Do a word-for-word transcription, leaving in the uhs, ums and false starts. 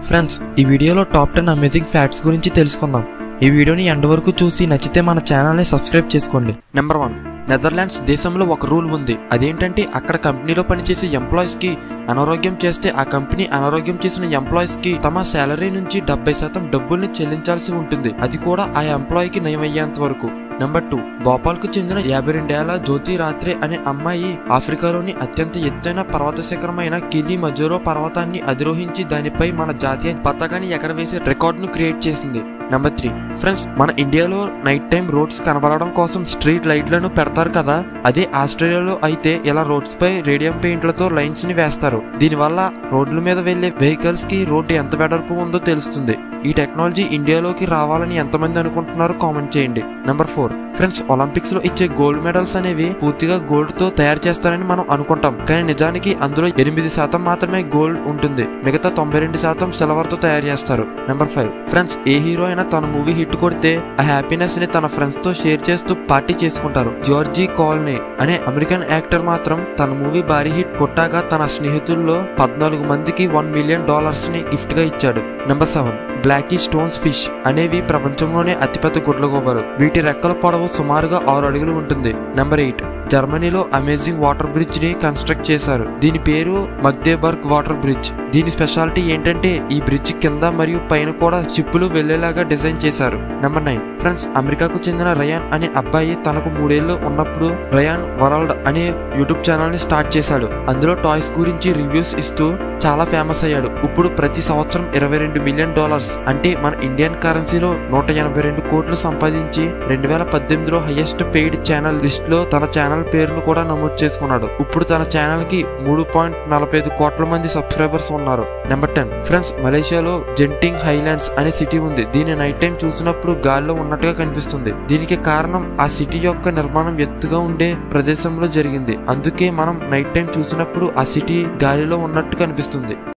Friends, ఈ వీడియోలో top ten amazing facts గురించి తెలుసుకుందాం. ఈ వీడియోని ఎండ్ వరకు చూసి నచ్చితే మన ఛానల్ని సబ్స్క్రైబ్ చేసుకోండి. నెంబర్ వన్, నెదర్లాండ్స్ దేశంలో ఒక రూల్ ఉంది. అదేంటంటే అక్కడ కంపెనీలో పనిచేసే ఎంప్లాయీస్ కి అనారోగ్యం చేస్తే ఆ కంపెనీ అనారోగ్యం చేసిన ఎంప్లాయీస్ కి తమ శాలరీ నుంచి డెబ్బై శాతం డబ్బుల్ని చెల్లించాల్సి ఉంటుంది, అది కూడా ఆ ఎంప్లాయీకి నయమయ్యేంత వరకు. నెంబర్ టూ, భోపాల్ కు చెందిన యాభై రెండేళ్ల జ్యోతి రాత్రే అనే అమ్మాయి ఆఫ్రికాలోని అత్యంత ఎత్తైన పర్వత శిఖరమైన కిలి మజోరో పర్వతాన్ని అధిరోహించి దానిపై మన జాతీయ పతాకాన్ని ఎగరవేసే రికార్డును క్రియేట్ చేసింది. నెంబర్ త్రీ, ఫ్రెండ్స్, మన ఇండియాలో నైట్ టైం రోడ్స్ కనబడడం కోసం స్ట్రీట్ లైట్లను పెడతారు కదా, అదే ఆస్ట్రేలియాలో అయితే ఇలా రోడ్స్ పై రేడియం పెయింట్లతో లైన్స్ ని వేస్తారు. దీనివల్ల రోడ్ల మీద వెళ్లే వెహికల్స్ కి రోడ్డు ఎంత వెడల్పు ఉందో తెలుస్తుంది. ఈ టెక్నాలజీ ఇండియాలోకి రావాలని ఎంతమంది అనుకుంటున్నారో కామెంట్ చేయండి. నెంబర్ ఫోర్, ఫ్రెండ్స్, ఒలింపిక్స్ లో ఇచ్చే గోల్డ్ మెడల్స్ అనేవి పూర్తిగా గోల్డ్ తో తయారు చేస్తారని మనం అనుకుంటాం, కానీ నిజానికి అందులో ఎనిమిది శాతం మాత్రమే గోల్డ్ ఉంటుంది, మిగతా తొంభై రెండు శాతం సిల్వర్ తో తయారు చేస్తారు. నెంబర్ ఫైవ్, ఫ్రెండ్స్, ఏ హీరో అయినా తన మూవీ హిట్ కొడితే ఆ హ్యాపీనెస్ ని తన ఫ్రెండ్స్ తో షేర్ చేస్తూ పార్టీ చేసుకుంటారు. జార్జీ కాల్నే అనే అమెరికన్ యాక్టర్ మాత్రం తన మూవీ భారీ హిట్ కొట్టాక తన స్నేహితుల్లో పద్నాలుగు మందికి వన్ మిలియన్ డాలర్స్ ని గిఫ్ట్ గా ఇచ్చాడు. Number seven, blacky stones fish అనేవి ప్రపంచంలోనే అతిపెద్ద గుడ్లగోబలు. వీటి రెక్కల పొడవు సుమారుగా ఆరు అడుగులు ఉంటుంది. నెంబర్ ఎయిట్, జర్మనీలో అమేజింగ్ వాటర్ బ్రిడ్జ్ ని కన్స్ట్రక్ట్ చేశారు. దీని పేరు మగ్దేబర్గ్ వాటర్ బ్రిడ్జ్. దీని స్పెషాలిటీ ఏంటంటే ఈ బ్రిడ్జ్ కింద మరియు పైన కూడా షిప్పులు వెళ్లేలాగా డిజైన్ చేశారు. నెంబర్ నైన్, ఫ్రెండ్స్, అమెరికాకు చెందిన రయాన్ అనే అబ్బాయి తనకు మూడేళ్లు ఉన్నప్పుడు రయాన్ వరల్డ్ అనే యూట్యూబ్ ఛానల్ ని స్టార్ట్ చేశాడు. అందులో టాయ్స్ గురించి రివ్యూస్ ఇస్తూ చాలా ఫేమస్ అయ్యాడు. ఇప్పుడు ప్రతి సంవత్సరం ఇరవై రెండు మిలియన్ డాలర్స్ అంటే మన ఇండియన్ కరెన్సీలో నూట ఎనభై రెండు కోట్లు సంపాదించి రెండు వేల పద్దెనిమిదిలో హైయెస్ట్ పెయిడ్ ఛానల్ లిస్ట్ లో తన ఛానల్ పేరును కూడా నమోదు చేసుకున్నాడు. ఇప్పుడు తన ఛానల్ కి మూడు పాయింట్ నలభై ఐదు కోట్ల మంది సబ్స్క్రైబర్స్ ఉన్నారు. నెంబర్ టెన్, ఫ్రెండ్స్, మలేషియాలో జెంటింగ్ హైలాండ్స్ అనే సిటీ ఉంది. దీని నైట్ టైం చూసినప్పుడు గాల్లో ఉన్నట్టుగా కనిపిస్తుంది. దీనికి కారణం ఆ సిటీ యొక్క నిర్మాణం ఎత్తుగా ఉండే ప్రదేశంలో జరిగింది. అందుకే మనం నైట్ టైం చూసినప్పుడు ఆ సిటీ గాలిలో ఉన్నట్టు కనిపిస్తుంది.